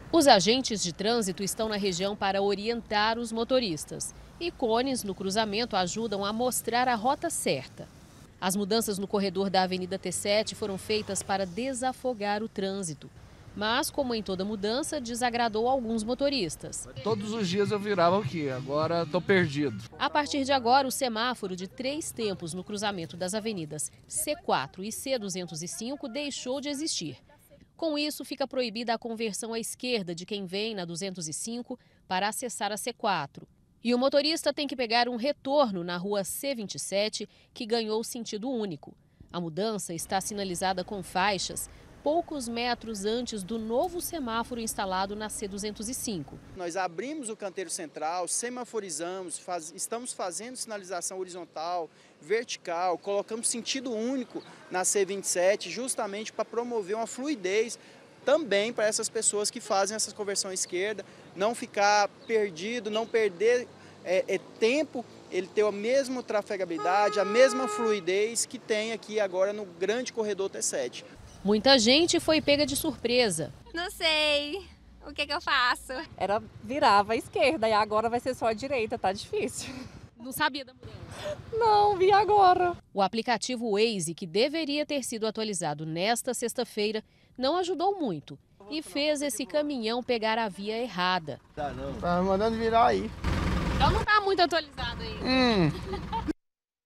Os agentes de trânsito estão na região para orientar os motoristas. E cones no cruzamento ajudam a mostrar a rota certa. As mudanças no corredor da Avenida T7 foram feitas para desafogar o trânsito. Mas, como em toda mudança, desagradou alguns motoristas. Todos os dias eu virava aqui, agora estou perdido. A partir de agora, o semáforo de 3 tempos no cruzamento das avenidas C4 e C205 deixou de existir. Com isso, fica proibida a conversão à esquerda de quem vem na 205 para acessar a C4. E o motorista tem que pegar um retorno na rua C27, que ganhou sentido único. A mudança está sinalizada com faixas poucos metros antes do novo semáforo instalado na C205. Nós abrimos o canteiro central, semaforizamos, estamos fazendo sinalização horizontal, vertical, colocamos sentido único na C27 justamente para promover uma fluidez também para essas pessoas que fazem essa conversão à esquerda, não ficar perdido, não perder tempo, ele ter a mesma trafegabilidade, a mesma fluidez que tem aqui agora no grande corredor T7. Muita gente foi pega de surpresa. Não sei o que eu faço. Virava à esquerda e agora vai ser só à direita, tá difícil. Não sabia da mudança? Não, vi agora. O aplicativo Waze, que deveria ter sido atualizado nesta sexta-feira, não ajudou muito e fez esse caminhão pegar a via errada. Tá mandando virar aí. Então não está muito atualizado ainda.